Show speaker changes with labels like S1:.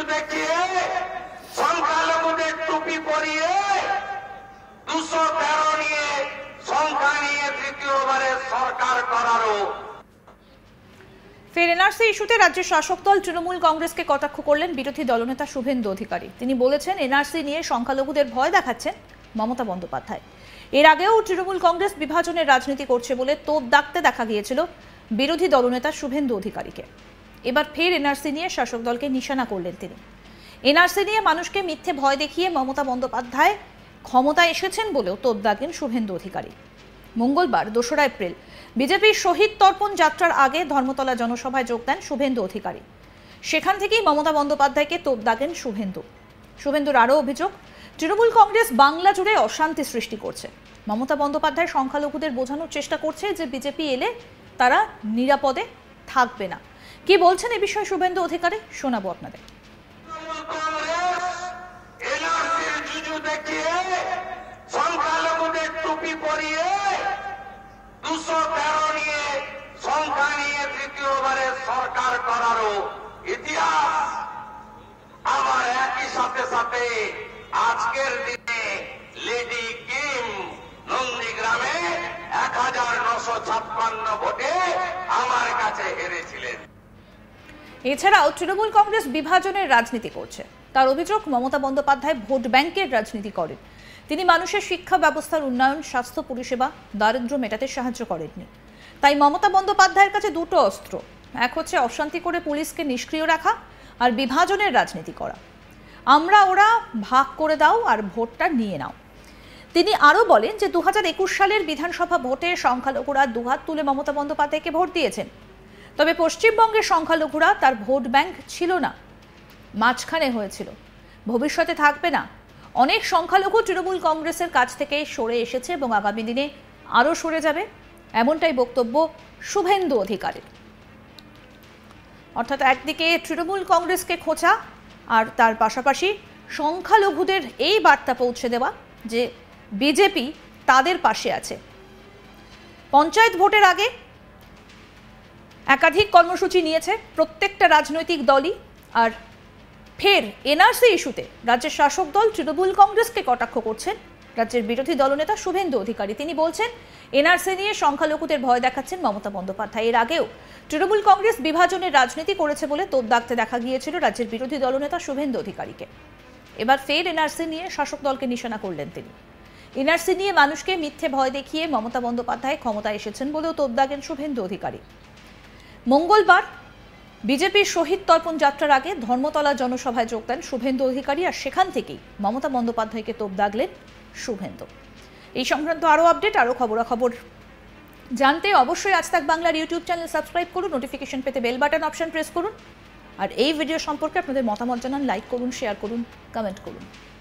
S1: দেখিয়ে সংখ্যালঘুদের টুপি পরিয়ে 213 নিয়ে সংখ্যা নিয়ে তৃতীয়বারে সরকার করারও।
S2: ফের এনআরসি ইস্যুতে রাজ্যের শাসক দল তৃণমূল কংগ্রেসকে কটাক্ষ করলেন বিরোধী দলনেতা শুভেন্দু অধিকারী। তিনি বলেছেন, এনআরসি নিয়ে সংখ্যালঘুদের ভয় দেখাচ্ছেন মমতা বন্দ্যোপাধ্যায়। এর আগেও তৃণমূল কংগ্রেস বিভাজনের রাজনীতি করছে বলে তোপ দাগতে দেখা গিয়েছিল বিরোধী দলনেতা শুভেন্দু অধিকারীকে। এবার ফের এনআরসি নিয়ে শাসক দলকে নিশানা করলেন তিনি। এনআরসি নিয়ে মানুষকে মিথ্যে ভয় দেখিয়ে মমতা বন্দ্যোপাধ্যায় ক্ষমতায় এসেছেন বলেও তোপ দাগেন শুভেন্দু অধিকারী। মঙ্গলবার 2রা এপ্রিল বিজেপির শহীদ তর্পণ যাত্রার আগে ধর্মতলা জনসভায় যোগ দেন শুভেন্দু অধিকারী। সেখান থেকেই মমতা বন্দ্যোপাধ্যায়কে তোপ দাগেন শুভেন্দুর আরও অভিযোগ, তৃণমূল কংগ্রেস বাংলা জুড়ে অশান্তি সৃষ্টি করছে। মমতা বন্দ্যোপাধ্যায় সংখ্যালঘুদের বোঝানোর চেষ্টা করছে যে বিজেপি এলে তারা নিরাপদে থাকবে না। কি বলছেন এ বিষয়ে শুভেন্দু অধিকারী, শোনাবো আপনাদের।
S1: সংখ্যালঘুদের টুপি পরিয়ে 213 নিয়ে সংখ্যা নিয়ে তৃতীয়বারে সরকার করারও ইতিহাস আমার একই সাথে সাথে আজকের দিনে লেডি কিম নন্দীগ্রামে 1956 ভোটে আমার কাছে হেরেছিলেন।
S2: এছাড়াও তৃণমূল কংগ্রেস বিভাজনের রাজনীতি করছে। তার অভিযোগ, মমতা বন্দ্যোপাধ্যায় ভোট ব্যাংকের রাজনীতি করেন। তিনি মানুষের শিক্ষা ব্যবস্থার উন্নয়ন, স্বাস্থ্য পরিষেবা, দারিদ্র্য মেটাতে সাহায্য করেননি। তাই মমতা বন্দ্যোপাধ্যায়ের কাছে দুটো অস্ত্র, এক হচ্ছে অশান্তি করে পুলিশকে নিষ্ক্রিয় রাখা আর বিভাজনের রাজনীতি করা। আমরা ওরা ভাগ করে দাও আর ভোটটা নিয়ে নাও। তিনি আরও বলেন যে 2021 সালের বিধানসভা ভোটে সংখ্যালঘুরা দুহাত তুলে মমতা বন্দ্যোপাধ্যায়কে ভোট দিয়েছেন। তবে পশ্চিমবঙ্গের সংখ্যালঘুরা তার ভোট ব্যাংক ছিল না, মাঝখানে হয়েছিল, ভবিষ্যতে থাকবে না। অনেক সংখ্যালঘু তৃণমূল কংগ্রেসের কাছ থেকে সরে এসেছে এবং আগামী দিনে আরও সরে যাবে, এমনটাই বক্তব্য শুভেন্দু অধিকারীর। অর্থাৎ একদিকে তৃণমূল কংগ্রেসকে খোঁচা আর তার পাশাপাশি সংখ্যালঘুদের এই বার্তা পৌঁছে দেওয়া যে বিজেপি তাদের পাশে আছে। পঞ্চায়েত ভোটের আগে একাধিক কর্মসূচি নিয়েছে প্রত্যেকটা রাজনৈতিক দলই। আর ফের এনআরসি ইস্যুতে রাজ্যের শাসক দল তৃণমূল কংগ্রেসকে কটাক্ষ করছেন রাজ্যের বিরোধী দলনেতা শুভেন্দু অধিকারী। তিনি বলছেন, এনআরসি নিয়ে সংখ্যালঘুদের ভয় দেখাচ্ছেন মমতা বন্দ্যোপাধ্যায়। এর আগেও তৃণমূল কংগ্রেস বিভাজনের রাজনীতি করেছে বলে তোপ দাগতে দেখা গিয়েছিল রাজ্যের বিরোধী দলনেতা শুভেন্দু অধিকারীকে। এবার ফের এনআরসি নিয়ে শাসক দলকে নিশানা করলেন তিনি। এনআরসি নিয়ে মানুষকে মিথ্যে ভয় দেখিয়ে মমতা বন্দ্যোপাধ্যায় ক্ষমতায় এসেছেন বলেও তোপ দাগেন শুভেন্দু অধিকারী। মঙ্গলবার বিজেপির শহীদ তর্পণ যাত্রার আগে ধর্মতলা জনসভায় যোগ দেন শুভেন্দু অধিকারী, আর সেখান থেকেই মমতা বন্দ্যোপাধ্যায়কে তোপ দাগলেন শুভেন্দু। এই সংক্রান্ত আরও আপডেট, আরও খবরাখবর জানতে অবশ্যই আজ তাক বাংলার ইউটিউব চ্যানেল সাবস্ক্রাইব করুন, নোটিফিকেশন পেতে বেল বাটন অপশন প্রেস করুন। আর এই ভিডিও সম্পর্কে আপনাদের মতামত জানান, লাইক করুন, শেয়ার করুন, কমেন্ট করুন।